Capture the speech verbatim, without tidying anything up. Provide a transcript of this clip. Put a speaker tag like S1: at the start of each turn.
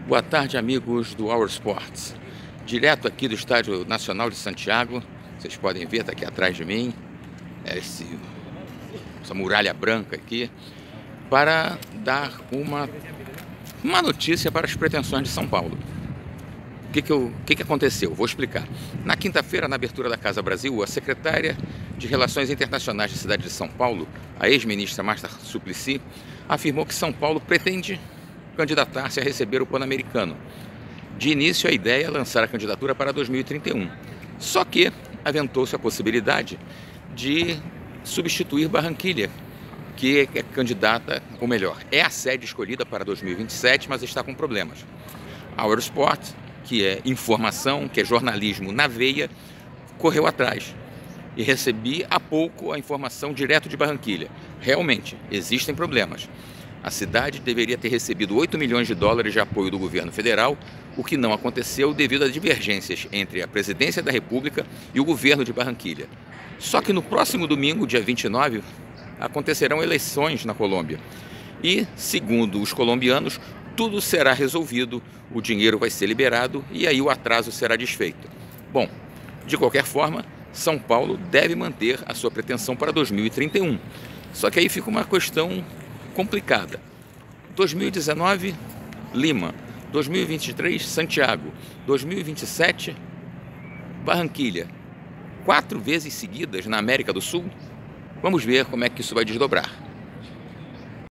S1: Boa tarde, amigos do Our Sports. Direto aqui do Estádio Nacional de Santiago. Vocês podem ver, está aqui atrás de mim, é esse, essa muralha branca aqui, para dar uma, uma notícia para as pretensões de São Paulo. O que, que, eu, o que, que aconteceu? Vou explicar. Na quinta-feira, na abertura da Casa Brasil, a secretária de Relações Internacionais da cidade de São Paulo, a ex-ministra Marta Suplicy, afirmou que São Paulo pretende candidatar-se a receber o Pan-Americano. De início, a ideia é lançar a candidatura para dois mil e trinta e um. Só que aventou-se a possibilidade de substituir Barranquilla, que é candidata, ou melhor, é a sede escolhida para dois mil e vinte e sete, mas está com problemas. A Eurosport, que é informação, que é jornalismo na veia, correu atrás. E recebi há pouco a informação direto de Barranquilla. Realmente, existem problemas. A cidade deveria ter recebido oito milhões de dólares de apoio do governo federal, o que não aconteceu devido a divergências entre a presidência da República e o governo de Barranquilla. Só que no próximo domingo, dia vinte e nove, acontecerão eleições na Colômbia. E, segundo os colombianos, tudo será resolvido, o dinheiro vai ser liberado e aí o atraso será desfeito. Bom, de qualquer forma, São Paulo deve manter a sua pretensão para dois mil e trinta e um. Só que aí fica uma questão complicada. dois mil e dezenove, Lima. dois mil e vinte e três, Santiago. dois mil e vinte e sete, Barranquilla. Quatro vezes seguidas na América do Sul. Vamos ver como é que isso vai desdobrar.